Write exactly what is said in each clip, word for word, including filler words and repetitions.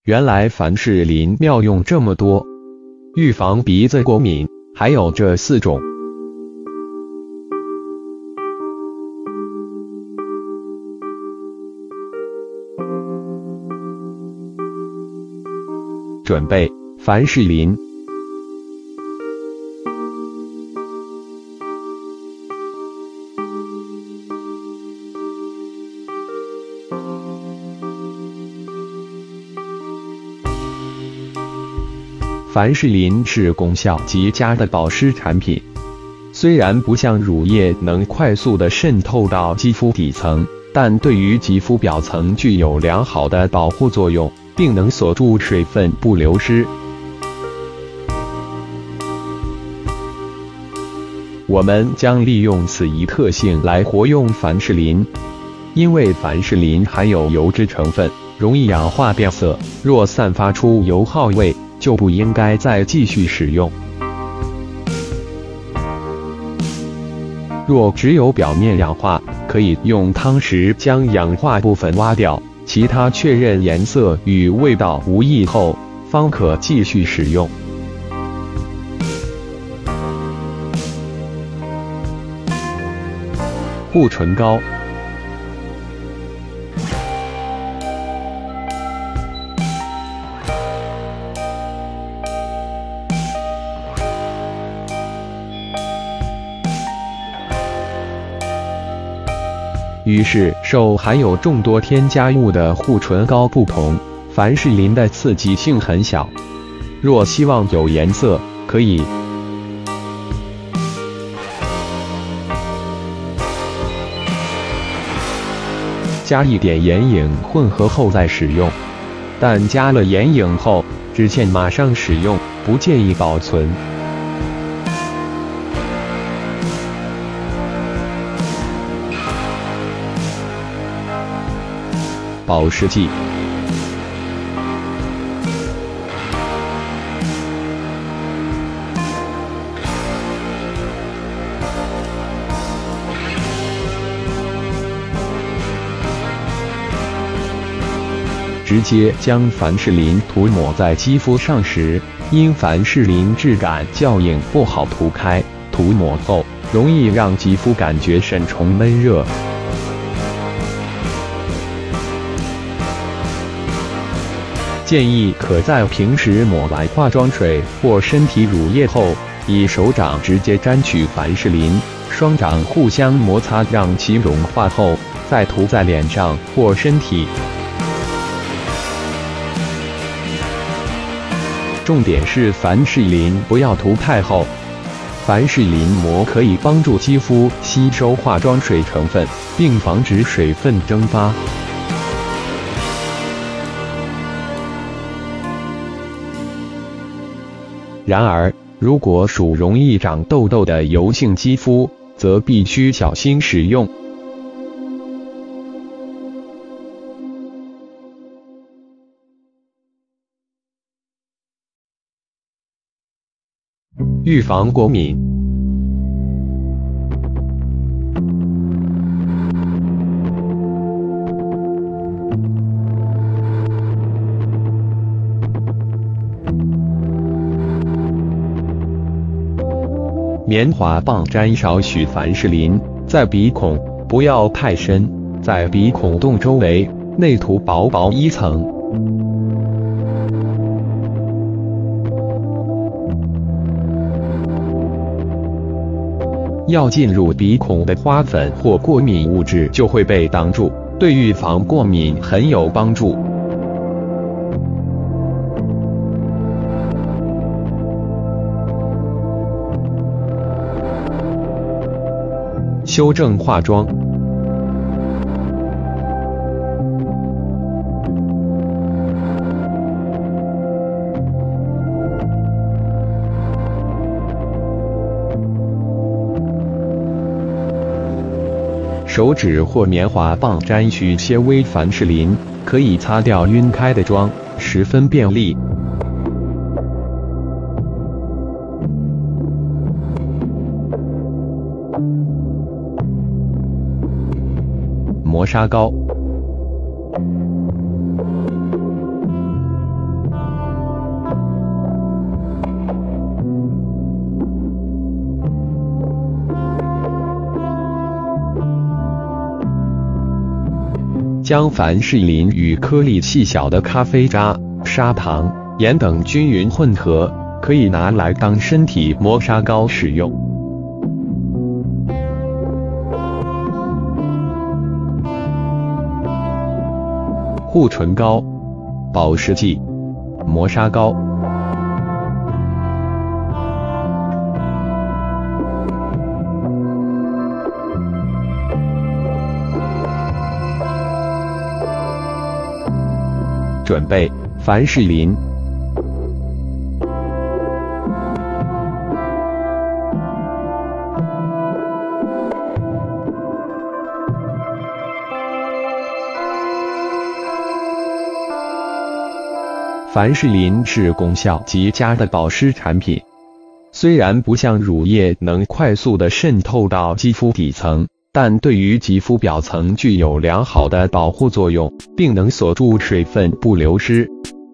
原来凡士林妙用这么多，预防鼻子过敏还有这四种。准备凡士林。凡士林是功效极佳的保湿产品，虽然不像乳液能快速地渗透到肌肤底层，但对于肌肤表层具有良好的保护作用，并能锁住水分不流失。我们将利用此一特性来活用凡士林，因为凡士林含有油脂成分，容易氧化变色，若散发出油耗味，就不应该再继续使用。若只有表面氧化，可以用汤匙将氧化部分挖掉，其他确认颜色与味道无异后，方可继续使用。护唇膏。与是受含有众多添加物的护唇膏不同，凡士林的刺激性很小。若希望有颜色，可以加一点眼影混合后再使用，但加了眼影后，只限马上使用，不建议保存。保湿剂。直接将凡士林涂抹在肌肤上时，因凡士林质感较硬，不好涂开，涂抹后容易让肌肤感觉沈重闷热。建议可在平时抹完化妆水或身体乳液后，以手掌直接沾取凡士林，双掌互相摩擦，让其融化后，再涂在脸上或身体。重点是凡士林不要涂太厚，凡士林膜可以帮助肌肤吸收化妆水成分，并防止水分蒸发。然而，如果属容易长痘痘的油性肌肤，则必须小心使用。预防过敏。棉花棒沾少许凡士林，在鼻孔，不要太深，在鼻孔洞周围内涂薄薄一层。要进入鼻孔的花粉或过敏物质就会被挡住，对预防过敏很有帮助。修正化妆。手指或棉花棒沾取些微凡士林，可以擦掉晕开的妆，十分便利。磨砂膏。 将凡士林与颗粒细小的咖啡渣、砂糖、盐等均匀混合，可以拿来当身体磨砂膏使用。护唇膏、保湿剂、磨砂膏。准备凡士林。凡士林是功效极佳的保湿产品，虽然不像乳液能快速地渗透到肌肤底层，但对于肌肤表层具有良好的保护作用，并能锁住水分不流失。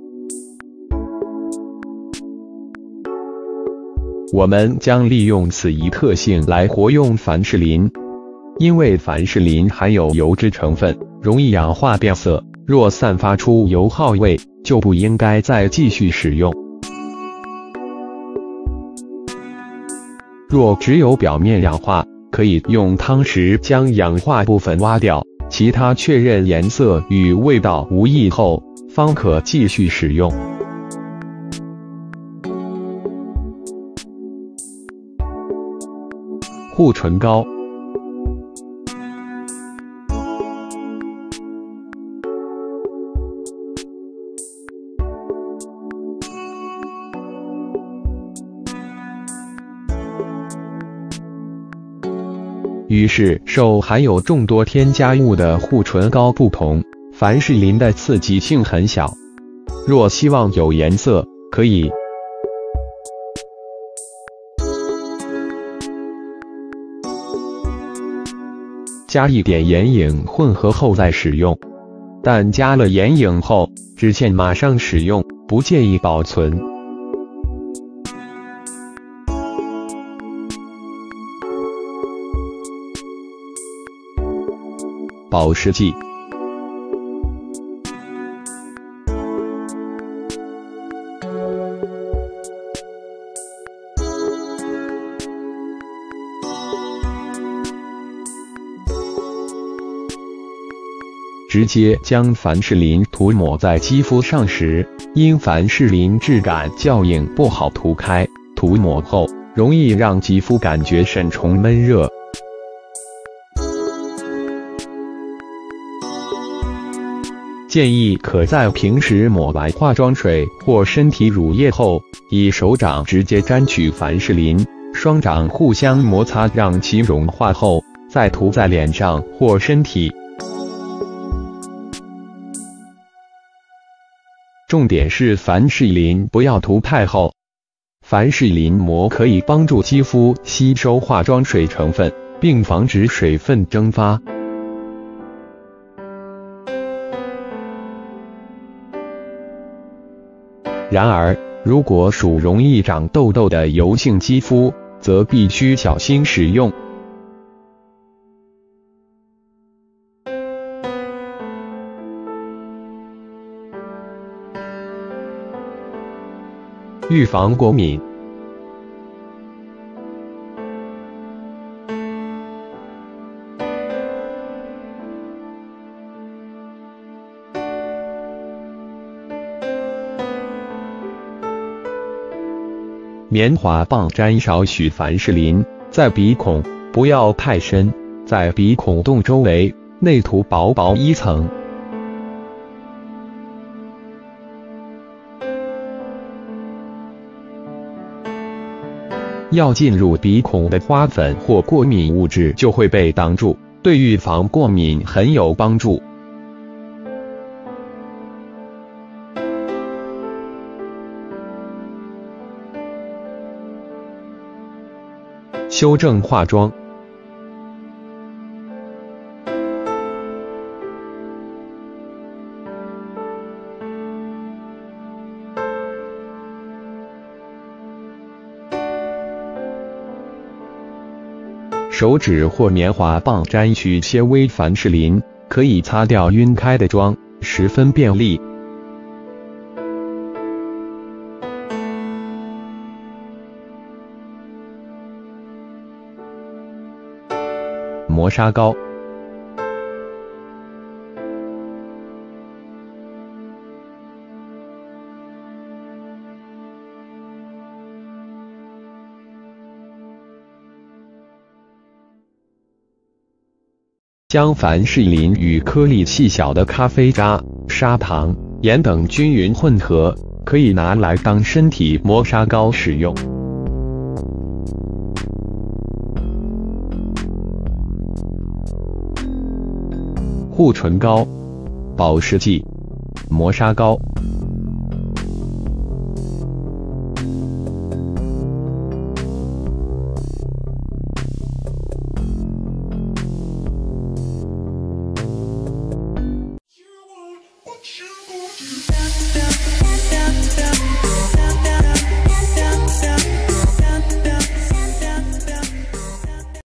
我们将利用此一特性来活用凡士林，因为凡士林含有油脂成分，容易氧化变色，若散发出油耗味，就不应该再继续使用。若只有表面氧化，可以用汤匙将氧化部分挖掉，其他确认颜色与味道无异后，方可继续使用。护唇膏。于是，受含有众多添加物的护唇膏不同，凡士林的刺激性很小。若希望有颜色，可以加一点眼影混合后再使用，但加了眼影后，只限马上使用，不建议保存。保湿剂。直接将凡士林涂抹在肌肤上时，因凡士林质感较硬，不好涂开，涂抹后容易让肌肤感觉沈重闷热。建议可在平时抹完化妆水或身体乳液后，以手掌直接沾取凡士林，双掌互相摩擦，让其融化后，再涂在脸上或身体。重点是凡士林不要涂太厚，凡士林膜可以帮助肌肤吸收化妆水成分，并防止水分蒸发。然而，如果属容易长痘痘的油性肌肤，则必须小心使用。预防过敏。棉花棒沾少许凡士林，在鼻孔，不要太深，在鼻孔洞周围内涂薄薄一层。要进入鼻孔的花粉或过敏物质就会被挡住，对预防过敏很有帮助。修正化妆。手指或棉花棒沾取些微凡士林， 可以擦掉晕开的妆，十分便利。磨砂膏。将凡士林与颗粒细小的咖啡渣、砂糖、盐等均匀混合，可以拿来当身体磨砂膏使用。护唇膏、保湿剂、磨砂膏。